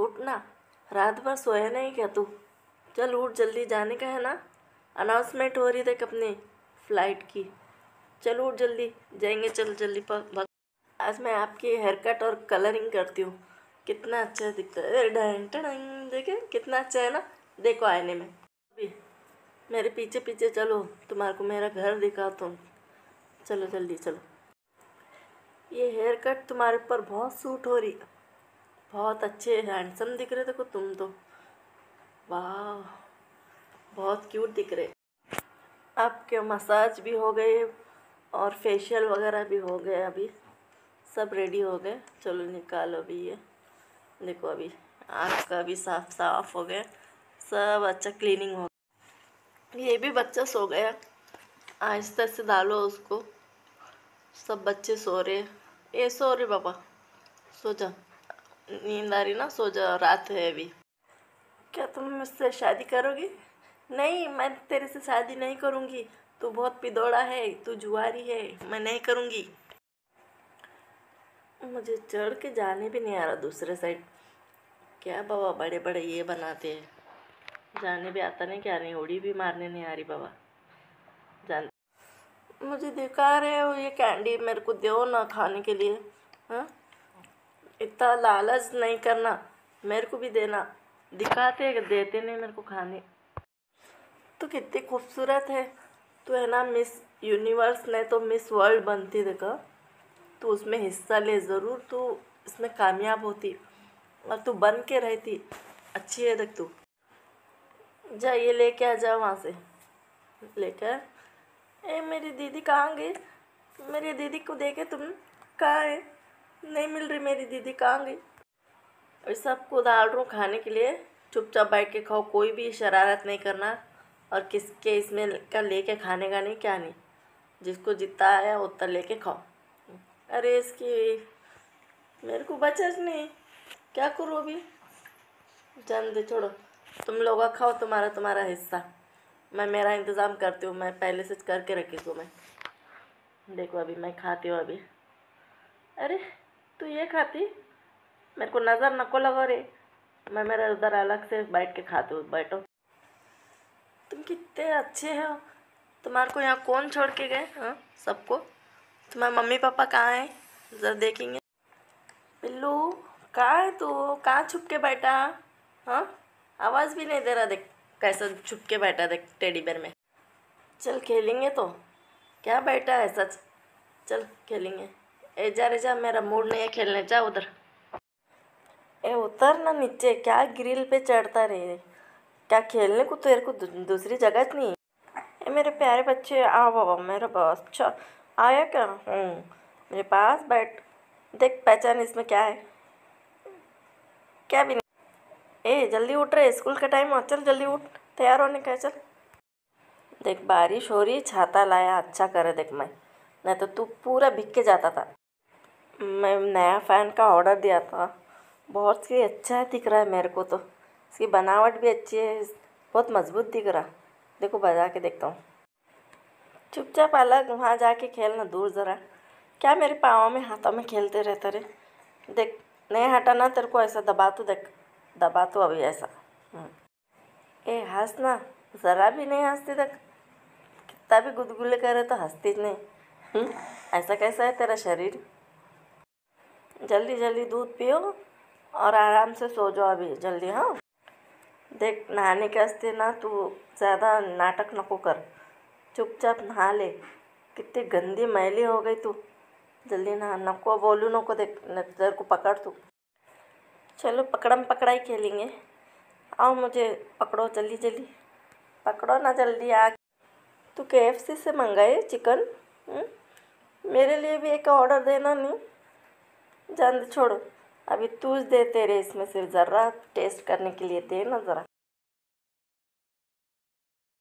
उठ ना, रात भर सोया नहीं क्या तू? चल उठ, जल्दी जाने का है ना। अनाउंसमेंट हो रही देख अपनी फ़्लाइट की। चल उठ जल्दी, जाएंगे, चल जल्दी भाग। आज मैं आपकी हेयर कट और कलरिंग करती हूँ। कितना अच्छा दिखता है, डंग टडंग, देखे कितना अच्छा है ना। देखो आईने में। अभी मेरे पीछे पीछे चलो, तुम्हारे को मेरा घर दिखाता हूँ। चलो जल्दी चलो। ये हेयर कट तुम्हारे ऊपर बहुत सूट हो रही है, बहुत अच्छे हैंडसम दिख रहे देखो तुम तो। वाह, बहुत क्यूट दिख रहे। आपके मसाज भी हो गए और फेशियल वगैरह भी हो गए, अभी सब रेडी हो गए। चलो निकालो अभी ये देखो, अभी आँख का भी साफ साफ हो गया, सब अच्छा क्लीनिंग हो गया। ये भी बच्चा सो गया, आहिस्ता से डालो उसको। सब बच्चे सो रहे। ये सो रहे बाबा, सो जा, नींद आ रही ना, सो जा, रात है अभी। क्या तुम मुझसे शादी करोगी? नहीं, मैं तेरे से शादी नहीं करूँगी। तू बहुत पिदौड़ा है, तू जुआरी है, मैं नहीं करूँगी। मुझे चढ़ के जाने भी नहीं आ रहा दूसरे साइड। क्या बाबा बड़े बड़े ये बनाते हैं, जाने भी आता नहीं, क्या नहीं, उड़ी भी मारने नहीं आ रही बाबा। जान मुझे दिखा रहे हो ये कैंडी, मेरे को दो ना खाने के लिए। हाँ, इतना लालच नहीं करना, मेरे को भी देना। दिखाते देते नहीं मेरे को खाने। तू कितनी खूबसूरत है, तू है ना मिस यूनिवर्स, नहीं तो मिस वर्ल्ड बनती देखा। तू उसमें हिस्सा ले ज़रूर, तू इसमें कामयाब होती और तू बन के रहती। अच्छी है देख तू। जा ये लेके आ, जा वहाँ से लेकर। ए मेरी दीदी कहाँ गई? मेरी दीदी को देखे तुम, कहाँ है? नहीं मिल रही मेरी दीदी, कहाँ गई? और सबको डाल रहा हूँ खाने के लिए, चुपचाप बैठ के खाओ, कोई भी शरारत नहीं करना। और किसके इसमें का लेके खाने का नहीं, क्या नहीं, जिसको जितना आया उतना लेके खाओ। अरे इसकी मेरे को बचा नहीं, क्या करूँ अभी? जान दे, छोड़ो। तुम लोग खाओ, तुम्हारा तुम्हारा हिस्सा, मैं मेरा इंतज़ाम करती हूँ, मैं पहले से करके रखी हूँ मैं। देखो अभी मैं खाती हूँ अभी। अरे तू ये खाती, मेरे को नज़र नको लगा रे, मैं मेरा उधर अलग से बैठ के खाती हूँ, बैठो। तुम कितने अच्छे हो, तुम्हारे को यहाँ कौन छोड़ के गए? हाँ सबको। तुम्हारे मम्मी पापा कहाँ हैं, ज़रा देखेंगे। पिल्लू कहाँ है तू, कहाँ छुप के बैठा? हाँ, आवाज़ भी नहीं दे रहा, देख कैसा छुप के बैठा, देख टेडी बेयर में। चल खेलेंगे तो, क्या बैठा है सच, चल खेलेंगे। ए जा रे जा, मेरा मूड नहीं है खेलने, जा उधर। ए उतर ना नीचे, क्या ग्रिल पे चढ़ता रहे, क्या खेलने को तेरे को दूसरी जगह नहीं? ए मेरे प्यारे बच्चे, आओ बाबा, मेरा बस अच्छा आया क्या? मेरे पास बैठ, देख पहचान इसमें क्या है, क्या भी नहीं। ए जल्दी उठ रहे, स्कूल का टाइम हो, चल जल्दी उठ, तैयार होने का है, चल। देख बारिश हो रही, छाता लाया, अच्छा करे देख मैं, नहीं तो तू पूरा भीग के जाता था। मैं नया फ़ैन का ऑर्डर दिया था, बहुत ही अच्छा दिख रहा है मेरे को तो, इसकी बनावट भी अच्छी है, बहुत मजबूत दिख रहा। देखो बजा के देखता हूँ। चुपचाप अलग वहाँ जाके खेलना, दूर ज़रा, क्या मेरे पाँव में हाथों में खेलते रहते रे। देख नहीं हटाना तेरे को, ऐसा दबा तो देख, दबा तो अभी ऐसा। ए हंस ना, ज़रा भी नहीं हंसती देख, कितना भी गुदगुले करे तो हंसती नहीं। ऐसा कैसा है तेरा शरीर? जल्दी जल्दी दूध पियो और आराम से सो जाओ अभी जल्दी। हाँ देख, नहाने के वास्ते ना तू ज़्यादा नाटक नको कर, चुपचाप नहा ले, कितनी गंदी मैली हो गई तू, जल्दी नहा, नको बोलू नको, देख नजर को पकड़ तू। चलो पकड़म पकड़ाई खेलेंगे, आओ मुझे पकड़ो, जल्दी जल्दी पकड़ो ना, जल्दी आ। तू KFC से मंगाए चिकन? मेरे लिए भी एक ऑर्डर देना नहीं? जान दे, छोड़ो, अभी तू दे, तेरे इसमें से ज़रा टेस्ट करने के लिए दे ना ज़रा।